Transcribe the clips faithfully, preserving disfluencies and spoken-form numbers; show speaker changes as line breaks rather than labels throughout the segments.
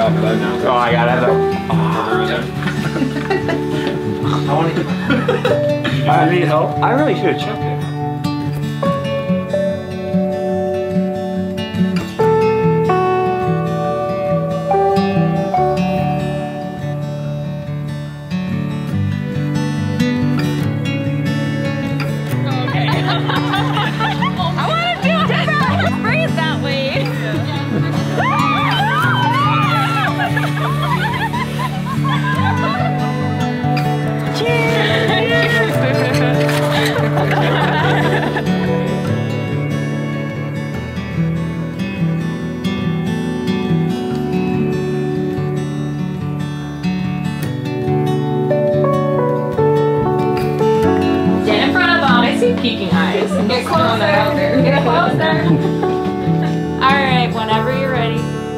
top bud now.
Oh, I got it.
Oh. I want to.
I need help. I really should have checked it.
Peeking eyes. Get closer. Get closer. All right, whenever you're ready.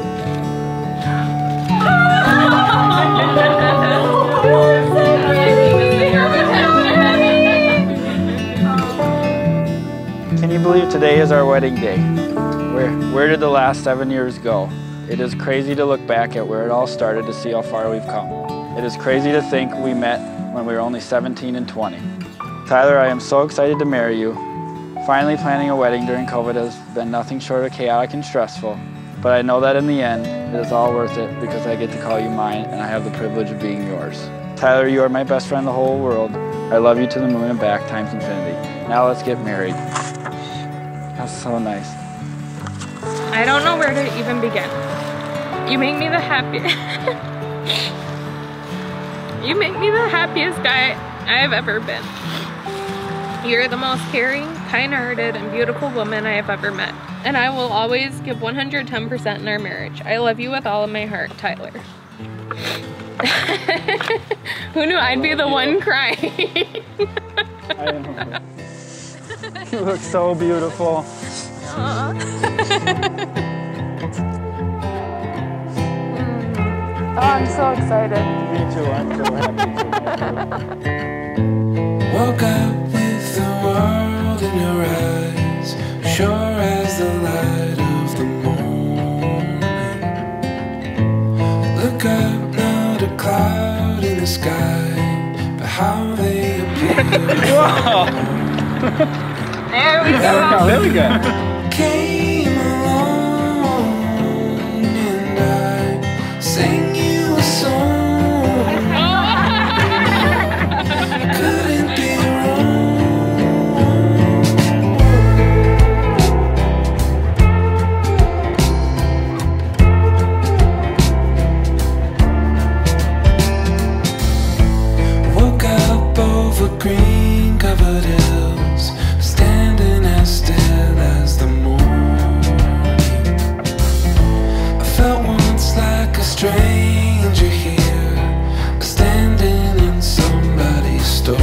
Can you believe today is our wedding day? Where, where did the last seven years go? It is crazy to look back at where it all started to see how far we've come. It is crazy to think we met when we were only seventeen and twenty. Tyler, I am so excited to marry you. Finally planning a wedding during COVID has been nothing short of chaotic and stressful, but I know that in the end, it is all worth it because I get to call you mine and I have the privilege of being yours. Tyler, you are my best friend in the whole world. I love you to the moon and back times infinity. Now let's get married. That's so nice.
I don't know where to even begin. You make me the happiest. You make me the happiest guy I have ever been. You're the most caring, kind-hearted, and beautiful woman I have ever met. And I will always give one hundred ten percent in our marriage. I love you with all of my heart, Tyler. Who knew I'd be the one crying?
I know. You look so beautiful.
Oh, I'm so excited.
Me too, I'm so happy.
Woke up with the world in your eyes, sure as the light of the morning. Look up, not a cloud in the sky, but how they appear.
Wow!
There we go.
There we go.
Came along and I sang you a song. Couldn't be wrong. Woke up over green covered hills, standing as still as the morning. I felt once like a stranger here, standing in somebody's story.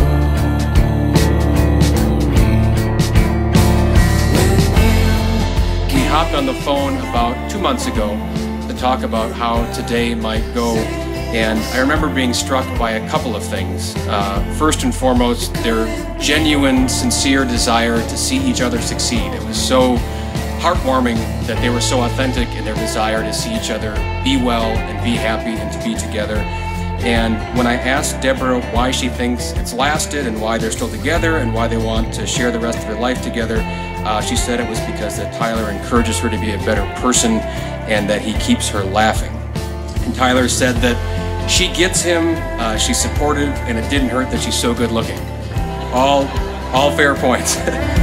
We hopped on the phone about two months ago to talk about how today might go, and I remember being struck by a couple of things. Uh, first and foremost, their genuine, sincere desire to see each other succeed. It was so heartwarming that they were so authentic in their desire to see each other be well and be happy and to be together. And when I asked Deborah why she thinks it's lasted and why they're still together and why they want to share the rest of their life together, uh, she said it was because that Tyler encourages her to be a better person and that he keeps her laughing. And Tyler said that she gets him, uh, she's supportive, and it didn't hurt that she's so good looking. All, all fair points.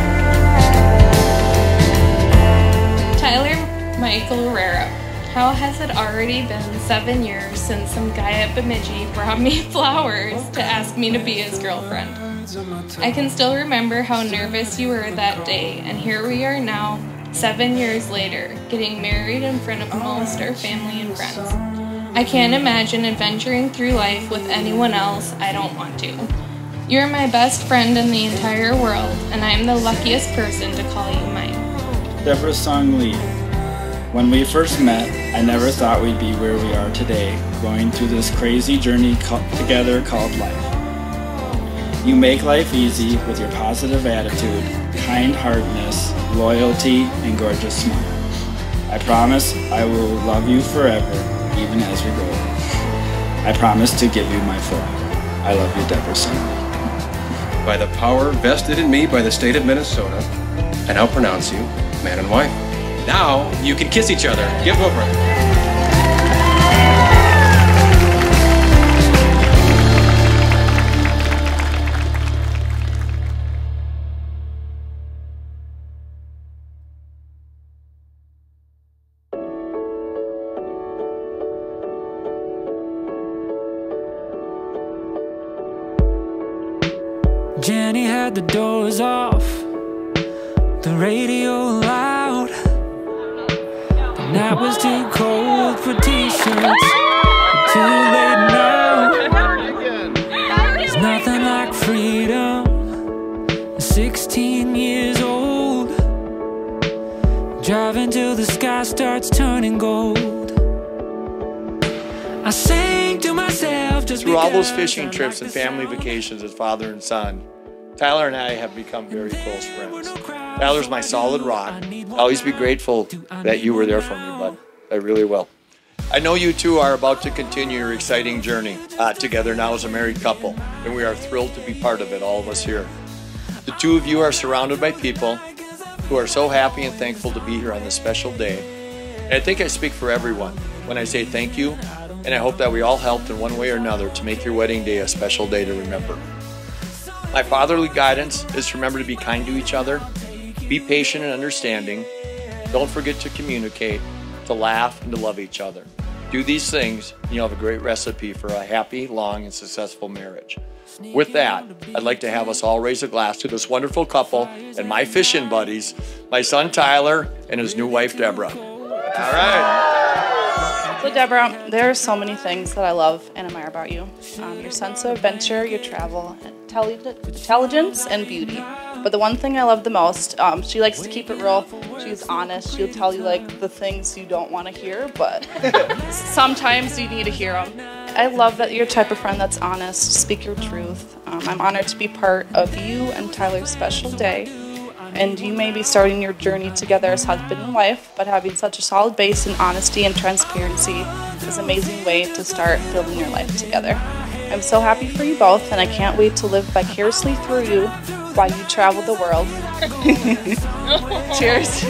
Tyler Michael Herrera. How has it already been seven years since some guy at Bemidji brought me flowers to ask me to be his girlfriend? I can still remember how nervous you were that day, and here we are now, seven years later, getting married in front of most our family and friends. I can't imagine adventuring through life with anyone else I don't want to. You're my best friend in the entire world, and I'm the luckiest person to call you mine.
Deborah's song Lead. When we first met, I never thought we'd be where we are today, going through this crazy journey together called life. You make life easy with your positive attitude, kind-heartedness, loyalty, and gorgeous smile. I promise I will love you forever, even as we grow old. I promise to give you my full. I love you, Deborah, son.
By the power vested in me by the state of Minnesota, I now pronounce you man and wife. Now you can kiss each other. Give them a break.
Jenny had the doors off, the radio loud. The night was too cold for t-shirts, too late now. There's nothing like freedom, sixteen years old, driving till the sky starts turning gold. I sang to myself just
through all those fishing trips and family vacations as father and son. Tyler and I have become very close friends. Tyler's my solid rock. I'll always be grateful that you were there for me, bud. I really will. I know you two are about to continue your exciting journey uh, together now as a married couple, and we are thrilled to be part of it, all of us here. The two of you are surrounded by people who are so happy and thankful to be here on this special day. And I think I speak for everyone when I say thank you, and I hope that we all helped in one way or another to make your wedding day a special day to remember. My fatherly guidance is to remember to be kind to each other, be patient and understanding, don't forget to communicate, to laugh, and to love each other. Do these things, and you'll have a great recipe for a happy, long, and successful marriage. With that, I'd like to have us all raise a glass to this wonderful couple and my fishing buddies, my son Tyler and his new wife Deborah. All right.
So Deborah, there are so many things that I love and admire about you. Um, your sense of adventure, your travel, intelligence, and beauty. But the one thing I love the most, um, she likes to keep it real. She's honest. She'll tell you like the things you don't want to hear, but sometimes you need to hear them. I love that you're the type of friend that's honest, speak your truth. Um, I'm honored to be part of you and Tyler's special day. And you may be starting your journey together as husband and wife, but having such a solid base in honesty and transparency is an amazing way to start building your life together. I'm so happy for you both, and I can't wait to live vicariously through you while you travel the world. Cheers.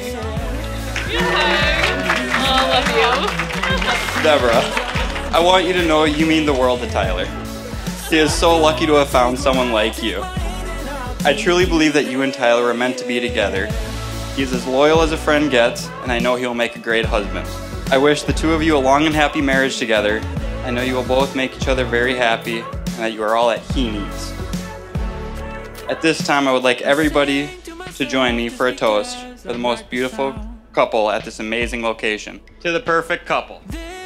I love you.
Deborah, I want you to know you mean the world to Tyler. He is so lucky to have found someone like you. I truly believe that you and Tyler are meant to be together. He's as loyal as a friend gets, and I know he'll make a great husband. I wish the two of you a long and happy marriage together. I know you will both make each other very happy, and that you are all that he needs. At this time, I would like everybody to join me for a toast for the most beautiful couple at this amazing location. To the perfect couple.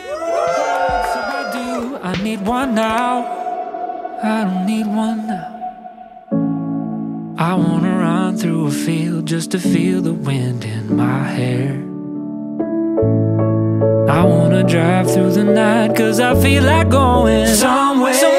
I need one now. I don't need one now. I wanna run through a field just to feel the wind in my hair. I wanna drive through the night cause I feel like going somewhere.